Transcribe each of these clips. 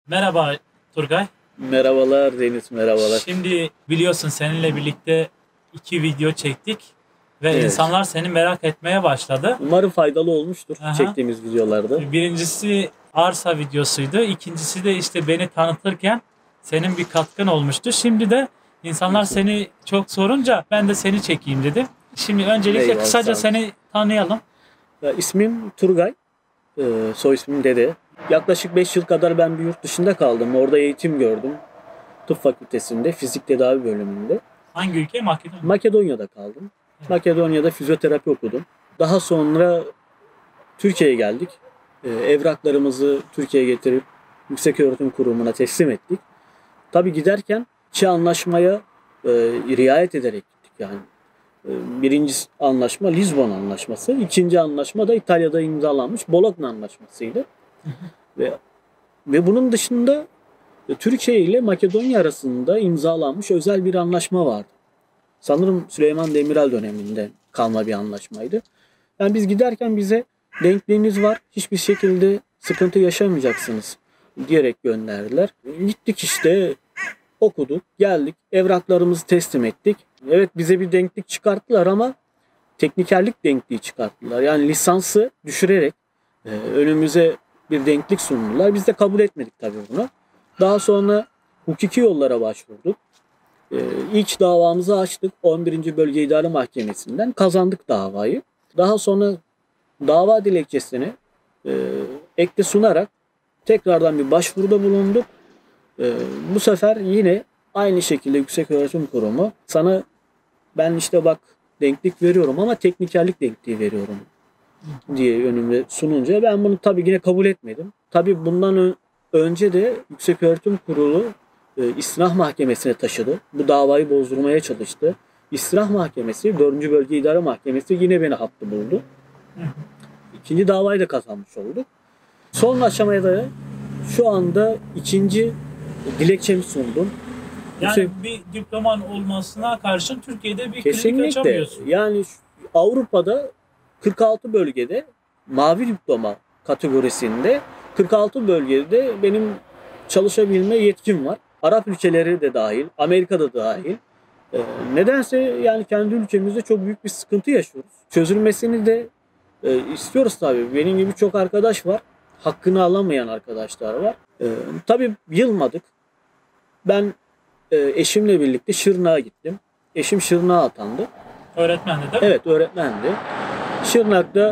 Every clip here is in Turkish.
Merhaba Turgay. Merhabalar Deniz, merhabalar. Şimdi biliyorsun seninle birlikte 2 video çektik ve Evet. insanlar seni merak etmeye başladı. Umarım faydalı olmuştur Aha. çektiğimiz videolarda. Birincisi arsa videosuydu. İkincisi de işte beni tanıtırken senin bir katkın olmuştu. Şimdi de insanlar seni çok sorunca ben de seni çekeyim dedim. Şimdi öncelikle Eyvallah, kısaca sağ ol. seni tanıyalım. Ya, ismim Turgay, soy ismim Dede. Yaklaşık 5 yıl kadar ben bir yurt dışında kaldım. Orada eğitim gördüm. Tıp fakültesinde, fizik tedavi bölümünde. Hangi ülke? Makedonya. Makedonya'da kaldım. Makedonya'da fizyoterapi okudum. Daha sonra Türkiye'ye geldik. Evraklarımızı Türkiye'ye getirip Yükseköğretim Kurumu'na teslim ettik. Tabii giderken iki anlaşmaya riayet ederek gittik yani. Birinci anlaşma Lizbon Anlaşması, ikinci anlaşma da İtalya'da imzalanmış Bologna Anlaşması'ydı. ve bunun dışında Türkiye ile Makedonya arasında imzalanmış özel bir anlaşma vardı. Sanırım Süleyman Demirel döneminde kalma bir anlaşmaydı. Yani biz giderken bize denkliğiniz var, hiçbir şekilde sıkıntı yaşamayacaksınız diyerek gönderdiler. Gittik işte, okuduk, geldik, evraklarımızı teslim ettik. Evet, bize bir denklik çıkarttılar ama teknikerlik denkliği çıkarttılar. Yani lisansı düşürerek önümüze bir denklik sundular. Biz de kabul etmedik tabii bunu. Daha sonra hukuki yollara başvurduk. İlk davamızı açtık. 11. Bölge İdare Mahkemesi'nden kazandık davayı. Daha sonra dava dilekçesini ekle sunarak tekrardan bir başvuruda bulunduk. Bu sefer yine aynı şekilde Yükseköğretim Kurumu sana ben işte bak denklik veriyorum ama teknikerlik denkliği veriyorum diye önüme sununca ben bunu tabii yine kabul etmedim. Tabii bundan önce de Yükseköğretim Kurulu İstinaf Mahkemesi'ne taşıdı. Bu davayı bozdurmaya çalıştı. İstinaf Mahkemesi, 4. Bölge İdare Mahkemesi yine beni haklı buldu. İkinci davayı da kazanmış olduk. Son aşamaya da şu anda ikinci dilekçemi sundum. Yani bir diploman olmasına karşın Türkiye'de bir klinik Kesinlikle. açamıyorsun. Yani Avrupa'da 46 bölgede mavi diploma kategorisinde 46 bölgede benim çalışabilme yetkim var. Arap ülkeleri de dahil, Amerika'da dahil. Nedense yani kendi ülkemizde çok büyük bir sıkıntı yaşıyoruz. Çözülmesini de istiyoruz tabii. Benim gibi çok arkadaş var. Hakkını alamayan arkadaşlar var. Tabii yılmadık. Ben eşimle birlikte Şırnak'a gittim. Eşim Şırnak'a atandı. Öğretmendi değil mi? Evet, öğretmendi. Şırnak'ta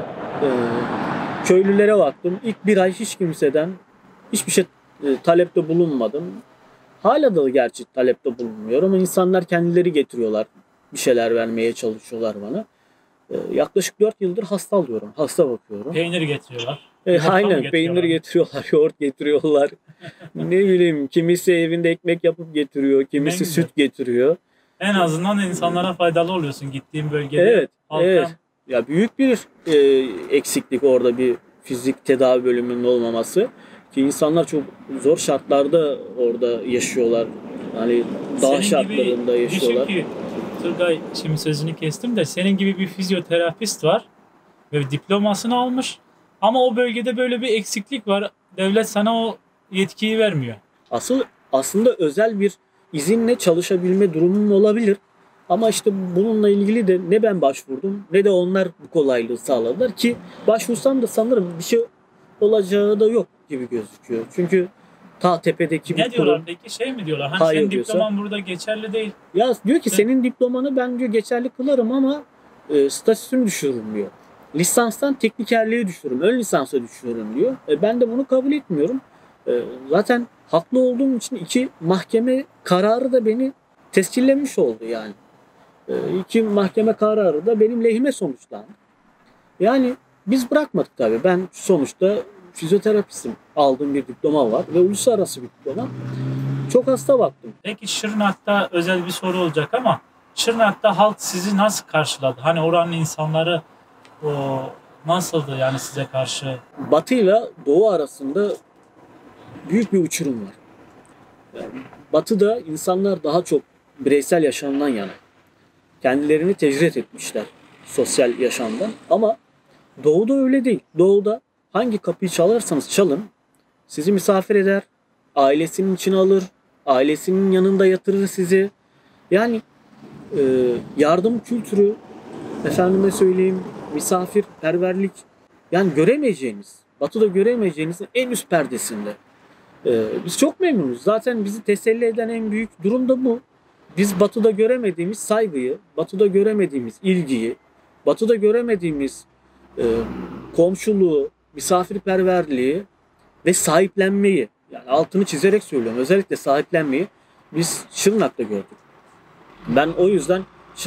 köylülere baktım. İlk bir ay hiç kimseden hiçbir şey talepte bulunmadım. Hala da gerçi talepte bulunmuyorum ama insanlar kendileri getiriyorlar. Bir şeyler vermeye çalışıyorlar bana. Yaklaşık 4 yıldır hasta alıyorum. Hasta bakıyorum. Peynir getiriyorlar. Yumurta mı Aynen, peynir getiriyorlar, yoğurt getiriyorlar. Ne bileyim, kimisi evinde ekmek yapıp getiriyor, kimisi güzel. süt getiriyor. En azından insanlara faydalı oluyorsun gittiğin bölgede. Evet, halka. evet. Ya büyük bir eksiklik orada bir fizik tedavi bölümünün olmaması. Ki insanlar çok zor şartlarda orada yaşıyorlar. Hani dağ Senin şartlarında gibi yaşıyorlar. düşün ki Turgay, şimdi sözünü kestim de senin gibi bir fizyoterapist var ve diplomasını almış ama o bölgede böyle bir eksiklik var. Devlet sana o yetkiyi vermiyor. Aslında özel bir izinle çalışabilme durumum olabilir. Ama işte bununla ilgili de ne ben başvurdum ne de onlar bu kolaylığı sağladılar ki başvursam da sanırım bir şey olacağı da yok gibi gözüküyor. Çünkü ta tepedeki bir Ne diyorlar kurum peki? Şey mi diyorlar? Hani hayır senin diyorsa, diploman burada geçerli değil. ya diyor ki Evet. senin diplomanı ben diyor geçerli kılarım ama statüsünü düşürürüm diyor. Lisanstan teknikerliğe düşürürüm, ön lisansa düşürürüm diyor. Ben de bunu kabul etmiyorum. Zaten haklı olduğum için 2 mahkeme kararı da beni tescillemiş oldu yani. 2 mahkeme kararı da benim lehime sonuçlandı. Yani biz bırakmadık tabii. Ben sonuçta fizyoterapistim. Aldığım bir diploma var ve uluslararası bir diploma. Çok hasta baktım. Peki Şırnak'ta özel bir soru olacak ama Şırnak'ta halk sizi nasıl karşıladı? Hani oranın insanları o nasıldı yani size karşı? Batı ile Doğu arasında büyük bir uçurum var. Yani Batı'da insanlar daha çok bireysel yaşamdan yana. Kendilerini tecrit etmişler sosyal yaşamdan. Ama Doğu'da öyle değil. Doğu'da hangi kapıyı çalarsanız çalın sizi misafir eder, ailesinin içine alır, ailesinin yanında yatırır sizi. Yani yardım kültürü, efendime söyleyeyim, misafirperverlik, yani göremeyeceğiniz, Batı'da göremeyeceğiniz en üst perdesinde. Biz çok memnunuz. Zaten bizi teselli eden en büyük durum da bu. Biz Batı'da göremediğimiz saygıyı, Batı'da göremediğimiz ilgiyi, Batı'da göremediğimiz komşuluğu, misafirperverliği ve sahiplenmeyi, yani altını çizerek söylüyorum, özellikle sahiplenmeyi biz Şırnak'ta gördük. Ben o yüzden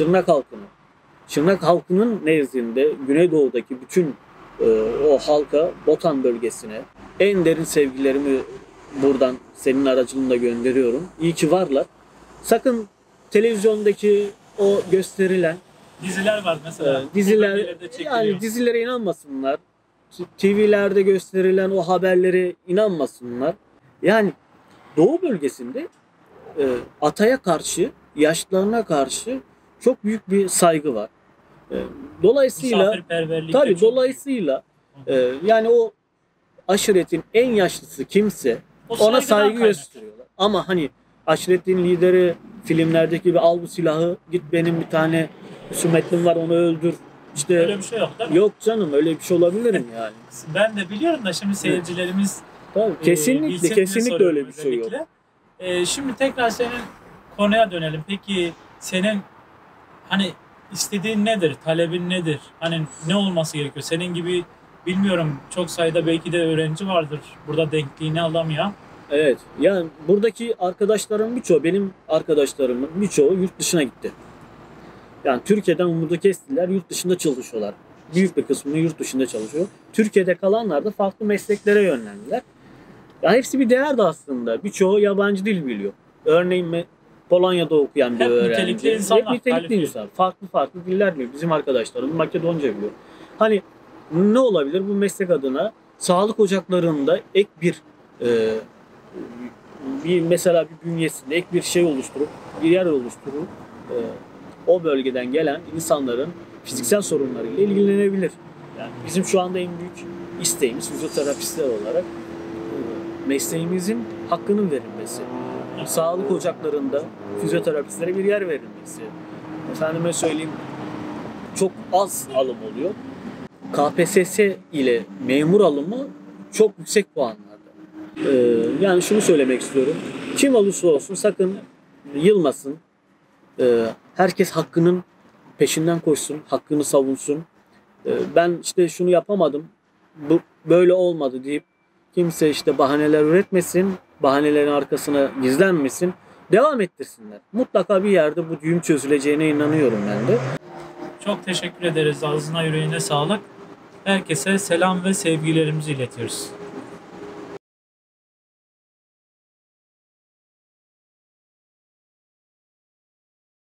Şırnak halkının nezdinde Güneydoğu'daki bütün o halka, Botan bölgesine en derin sevgilerimi buradan senin aracılığında gönderiyorum. İyi ki varlar. Sakın televizyondaki o gösterilen Diziler var mesela. diziler, yani dizilere inanmasınlar. TV'lerde gösterilen o haberlere inanmasınlar. Yani Doğu bölgesinde ataya karşı, yaşlılarına karşı çok büyük bir saygı var. Dolayısıyla tabii dolayısıyla yani o aşiretin en yaşlısı kimse ona saygı gösteriyorlar. Ama hani aşiretin lideri filmlerdeki gibi al bu silahı, git benim bir tane husmetlim var onu öldür. İşte öyle bir şey yok değil mi? Yok canım, öyle bir şey olabilir mi yani? Ben de biliyorum da şimdi seyircilerimiz tabii, kesinlikle öyle bir şey yok. Şimdi tekrar senin konuya dönelim. Peki senin hani istediğin nedir? Talebin nedir? Hani ne olması gerekiyor? Senin gibi bilmiyorum çok sayıda belki de öğrenci vardır. Burada denkliğini alamayan. Evet. Yani buradaki arkadaşlarım birçoğu, benim arkadaşlarımın birçoğu yurt dışına gitti. Yani Türkiye'den umudu kestiler, yurt dışında çalışıyorlar. Büyük bir kısmını yurt dışında çalışıyor. Türkiye'de kalanlar da farklı mesleklere yönlendiler. Yani hepsi bir değerdi aslında. Birçoğu yabancı dil biliyor. Örneğin Polonya'da okuyan bir öğrenci. Nitelikli insanlar, hep nitelikli insan. Farklı diller biliyor. Bizim arkadaşlarım Makedonca biliyor. Hani ne olabilir bu meslek adına? Sağlık ocaklarında ek bir mesela bir bünyesinde ek bir şey oluşturup, bir yer oluşturup o bölgeden gelen insanların fiziksel sorunlarıyla ilgilenebilir. Yani bizim şu anda en büyük isteğimiz fizyoterapistler olarak mesleğimizin hakkının verilmesi. Sağlık ocaklarında fizyoterapistlere bir yer verilmesi. Efendime söyleyeyim, çok az alım oluyor. KPSS ile memur alımı çok yüksek puanlarda. Yani şunu söylemek istiyorum. Kim olursa olsun sakın yılmasın. Herkes hakkının peşinden koşsun, hakkını savunsun. Ben işte şunu yapamadım, bu böyle olmadı deyip kimse işte bahaneler üretmesin, bahanelerin arkasına gizlenmesin, devam ettirsinler. Mutlaka bir yerde bu düğüm çözüleceğine inanıyorum ben de. Çok teşekkür ederiz. Ağzına yüreğine sağlık. Herkese selam ve sevgilerimizi iletiyoruz.